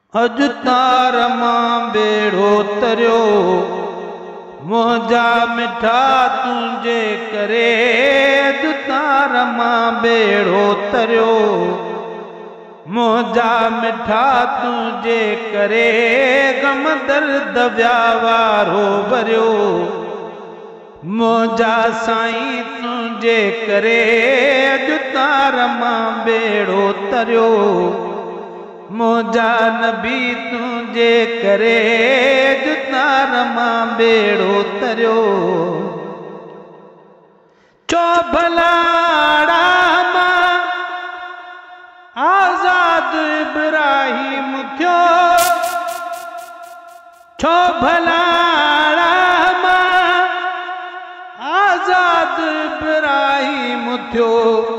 अज तार मां बेड़ो तरियो मुंहिंजा मिठा तुंहिंजे करे। अज तार मां बेड़ो तरियो मुंहिंजा मिठा तुंहिंजे करे। गम दर्द व्यावारो भरियो मुंहिंजा साईं तुंहिंजे करे। अज तार मां बेड़ो तरियो मुंहिंजा नबी तुंहिंजे करे। अज तार मां बेड़ो तरियो चो भलाड़ा मां आज़ाद इब्राहिम थियो। छो भलाड़ा मां आज़ाद इब्राहिम थियो।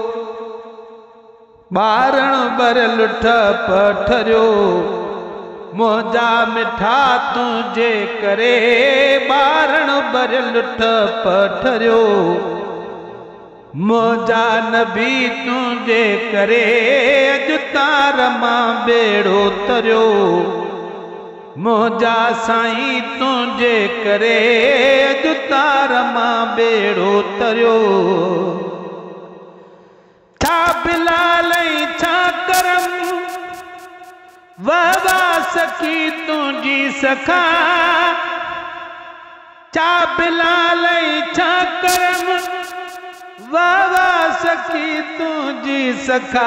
ॿारण बर लुठ पठरियो मुंहिंजा मिठा तुंहिंजे करे। ॿारण बर लुठ पठरियो मुंहिंजा नबी तुंहिंजे करे। अज तार मां बेड़ो तरियो मुंहिंजा साईं तुंहिंजे करे। अज तार मां बेड़ो तरियो छा बिलाल छा करम वाह सखी तुंहिंजी सखा। छा बिलाल छा करम वाह सखी तुंहिंजी सखा।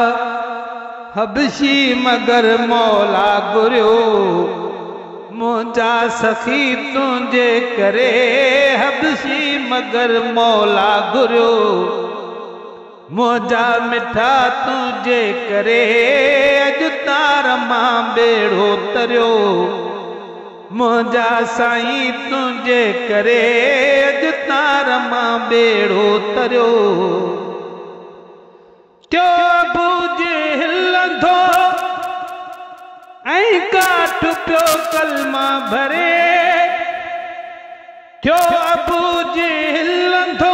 हबशी मगर मौला घुरियो मुंहिंजा सखी तुंहिंजे करे। हबशी मगर मौला घुरियो मुंहिंजा मिठा तुंहिंजे करे। अज तार मां बेड़ो तरियो मुंहिंजा साईं तुंहिंजे करे। अज तार मां बेड़ो तरियो थियो अबू हिलंदो ऐं काठ पियो कलमा भरे। थियो अबू हिलंदो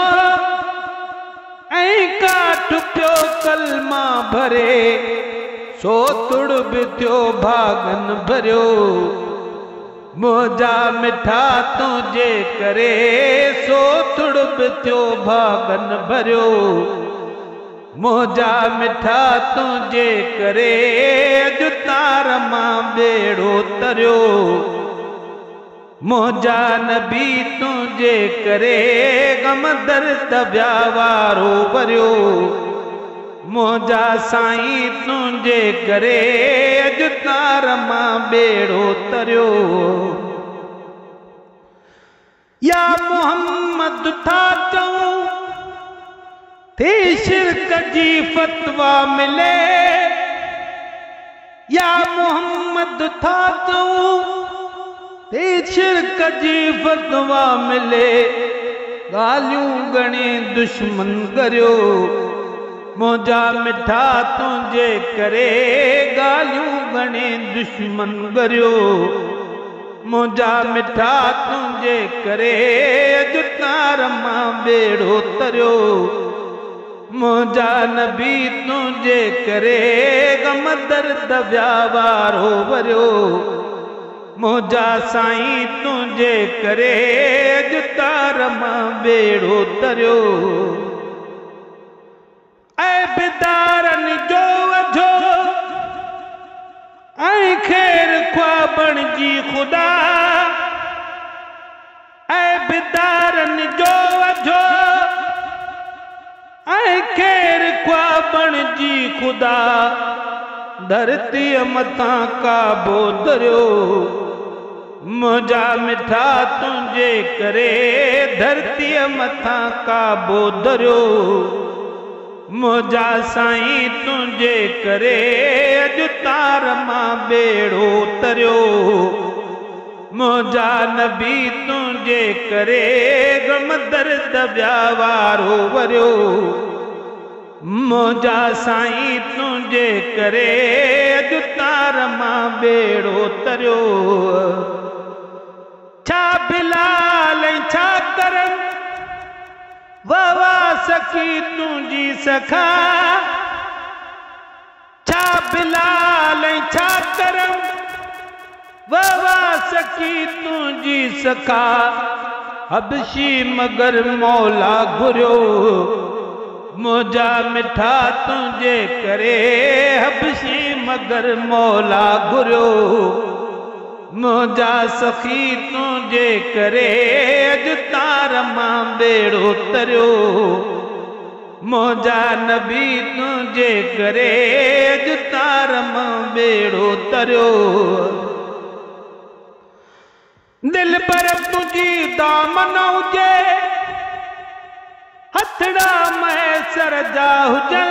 ऐं काठ पियो कलमा भरे। सो तुड़ बि थियो भागन भरियो मुंहिंजा मिठा तुंहिंजे करे। सो तुड़ बि थियो भागन भरियो मुंहिंजा मिठा तुंहिंजे करे। अज तार मां बेड़ो तरियो मुंहिंजा नबी तुंहिंजे करे। गम दर्द व्यावारो भरियो मुंहिंजा साईं तुंहिंजे करे। अज तार मां बेड़ो तरियो या मोहम्मद था चऊं थी शिरक जी फतवा मिले। या मोहम्मद था चऊं थी शिरक जी फतवा मिले। ॻाल्हियूं घणे दुश्मन करियो मुंहिंजा मिठा तुंहिंजे करे। ॻाल्हियूं घणे दुश्मन करियो मुंहिंजा मिठा तुंहिंजे करे। अज तार मां बेड़ो तरियो मुंहिंजा नबी तुंहिंजे करे। गम दर्द व्यावारो भरियो मुंहिंजा साईं तुंहिंजे करे। अज तार मां बेड़ो तरियो ऐं बिदारनि जो वझो ऐं ख़ैर ख्वाबण जी ख़ुदा। ऐं बिदारनि जो वझो ऐं ख़ैर ख्वाबण जी ख़ुदा। धरतीअ मथां काबो दरियो मुंहिंजा मिठा तुंहिंजे करे। धरतीअ मथां काबो दरियो मुंहिंजा साईं तुंहिंजे करे। अज तार मां बेड़ो तरियो मुंहिंजा नबी तुंहिंजे करे। गम दर्द व्यावारो भरियो मुंहिंजा साईं तुंहिंजे करे। अज तार मां बेड़ो तरियो छा बिलाल छा करम वाह सखी तुंहिंजी सखा। छा बिलाल छा करम सखी तुझी सखा हबशी मगर मौला घुरियो मुझा मिठा तुझे करे हबशी मगर मौला घुरियो मुझा सखी तुझे करे अज तार मां बेड़ो तरियो मुझा नबी तुझे करे अज तार मां बेड़ो तरियो दिल पर तुझी दामन हुजे हथड़ा मैसर जा हुजन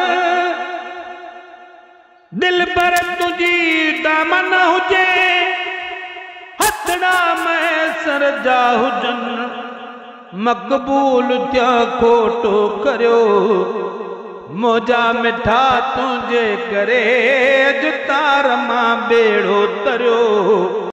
दिल पर तुझी दामन हुजे हथड़ा मैसर जा हुजन मक़बूल थिया खोटो करियो मुझा मिठा तुझे करे अज तार मां बेड़ो तरियो।